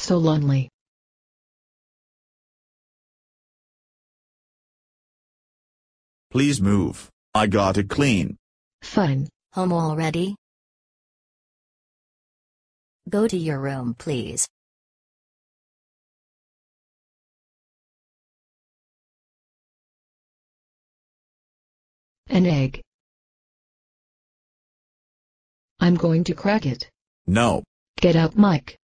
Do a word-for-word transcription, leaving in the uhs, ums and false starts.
So lonely. Please move, I gotta clean. Fine. Home already? Go to your room, please. An egg. I'm going to crack it. No. Get out, Mike.